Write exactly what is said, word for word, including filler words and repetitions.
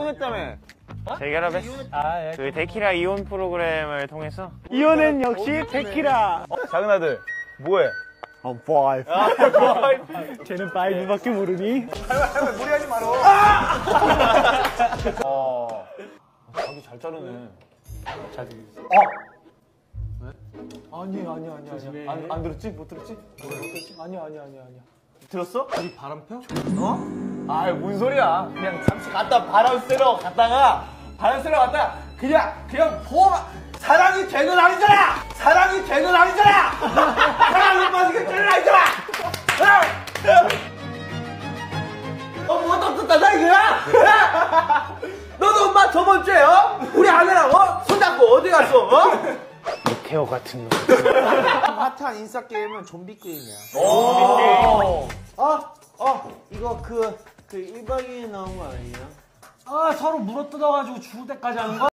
이혼했다며. 재결합했어. 아, 예. 그 데키라 이혼 프로그램을 통해서. 이혼은 역시 데키라. 어, 작은 아들, 뭐해? 어, 파이브. 아, 파이브. 쟤는 파이브밖에 모르니? 할머니, 무리하지 마라. 아! 어. 자기 잘 자르네. 잘 들렸어. 어! 아니, 아니, 아니, 아니. 안, 안 들었지? 못 들었지? 못 들었지? 아니, 아니, 아니, 아니야. 들었어? 우리 바람 펴? 어? 아이, 뭔 소리야. 그냥 잠시 갔다 바람 쐬러 갔다가, 바람 쐬러 갔다가, 그냥, 그냥 보험, 사랑이 죄는 아니잖아! 사랑이 죄는 아니잖아! 사랑이 빠지게 죄는 아니잖아! 어, 뭐 떳떳하다, 이거야? 너도 엄마 저번 주에, 어? 우리 아내랑, 어? 손잡고 어디 갔어, 어? 메테오 같은 놈. 핫한 인싸 게임은 좀비 게임이야. 오! 어? 어? 이거 그, 그 일 박 이 일 나온 거 아니에요? 아, 서로 물어뜯어가지고 죽을 때까지 하는 거?